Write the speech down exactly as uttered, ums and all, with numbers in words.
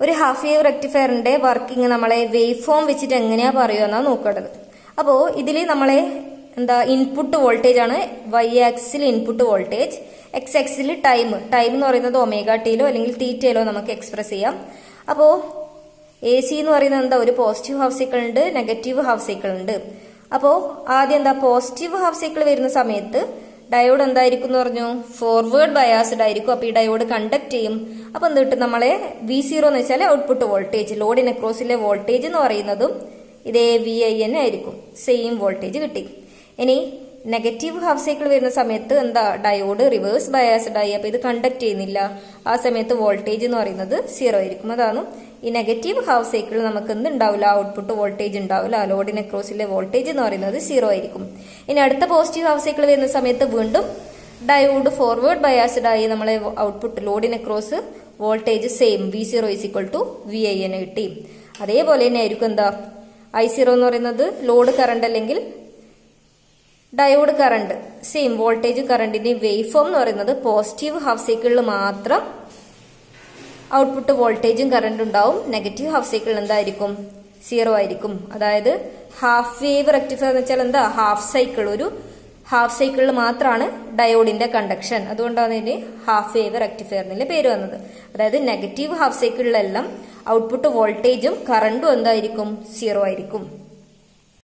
ഒരു half wave റെക്ടിഫയറിന്റെ working നമ്മളെ വേവ് ഫോം വെച്ചിട്ട് എങ്ങനെയാ പറയുമെന്നാ നോക്കേണ്ടത്. അപ്പോ ഇതില് നമ്മളെ എന്താ ഇൻപുട്ട് വോൾട്ടേജ് ആണ്, Y axis input voltage, X axis time. Time എന്ന് പറയുന്നത് ഒമേഗ ടിയിലോ അല്ലെങ്കിൽ തീറ്റയിലോ നമുക്ക് എക്സ്പ്രസ് ചെയ്യാം. അപ്പോ എ സി എന്ന് പറയുന്നത് എന്താ, ഒരു പോസിറ്റീവ് ഹാഫ് സൈക്കിൾ ഉണ്ട്, നെഗറ്റീവ് ഹാഫ് സൈക്കിൾ ഉണ്ട്. അപ്പോ ആദ്യം എന്താ പോസിറ്റീവ് ഹാഫ് സൈക്കിൾ വരുന്ന സമയത്ത് ഡയോഡ് എന്തായിരിക്കും എന്ന് പറഞ്ഞു, ഫോർവേഡ് ബയാസ്ഡ് ആയിരിക്കും. അപ്പൊ ഈ ഡയോഡ് കണ്ടക്ട് ചെയ്യും. അപ്പൊ എന്ത് കിട്ടും, നമ്മളെ വി സീറോ എന്ന് വെച്ചാൽ ഔട്ട്പുട്ട് വോൾട്ടേജ്, ലോഡിന് അക്രോസിലെ വോൾട്ടേജ് എന്ന് പറയുന്നതും ഇതേ വി ഐ എൻ ആയിരിക്കും, സെയിം വോൾട്ടേജ് കിട്ടി. ഇനി നെഗറ്റീവ് ഹാഫ് സൈക്കിൾ വരുന്ന സമയത്ത് എന്താ, ഡയോഡ് റിവേഴ്സ് ബയാസ്ഡ് ആയി, അപ്പൊ ഇത് കണ്ടക്ട് ചെയ്യുന്നില്ല. ആ സമയത്ത് വോൾട്ടേജ് എന്ന് പറയുന്നത് സീറോ ആയിരിക്കും. അതാണ് ഈ നെഗറ്റീവ് ഹാഫ് സൈക്കിൾ നമുക്ക് എന്ത് ഉണ്ടാവില്ല, ഔട്ട്പുട്ട് വോൾട്ടേജ് ഉണ്ടാവില്ല, ലോഡിന് അക്രോസിലെ വോൾട്ടേജ് എന്ന് പറയുന്നത് സീറോ ആയിരിക്കും. ഇനി അടുത്ത പോസിറ്റീവ് ഹാഫ് സൈക്കിൾ വരുന്ന സമയത്ത് വീണ്ടും ഡയോഡ് ഫോർവേഡ് ബയാസ്ഡ് ആയി, നമ്മളെ ഔട്ട്പുട്ട് ലോഡിന് across voltage same V zero is equal to V I N കിട്ടി. അതേപോലെ തന്നെ ആയിരിക്കും എന്താ, ഐ സീറോ എന്ന് പറയുന്നത് ലോഡ് കറണ്ട് അല്ലെങ്കിൽ ഡയോഡ് കറണ്ട്, സെയിം വോൾട്ടേജ് കറണ്ടിന്റെ വേവ് ഫോം എന്ന് പറയുന്നത് പോസിറ്റീവ് ഹാഫ് സൈക്കിളിൽ മാത്രം ഔട്ട്പുട്ട് വോൾട്ടേജും കറണ്ട് ഉണ്ടാവും, നെഗറ്റീവ് ഹാഫ് സൈക്കിൾ എന്തായിരിക്കും, സീറോ ആയിരിക്കും. അതായത് ഹാഫ് വേവ് റെക്ടിഫയർ എന്ന് വെച്ചാൽ എന്താ, ഹാഫ് സൈക്കിൾ, ഒരു ഹാഫ് സൈക്കിളിൽ മാത്രമാണ് ഡയോഡിന്റെ കണ്ടക്ഷൻ. അതുകൊണ്ടാണ് ഇതിന് ഹാഫ് വേവ് റെക്ടിഫയർ എന്നുള്ള പേര് വന്നത്. അതായത് നെഗറ്റീവ് ഹാഫ് സൈക്കിളിലെല്ലാം ഔട്ട്പുട്ട് വോൾട്ടേജും കറണ്ടും എന്തായിരിക്കും, സീറോ ആയിരിക്കും.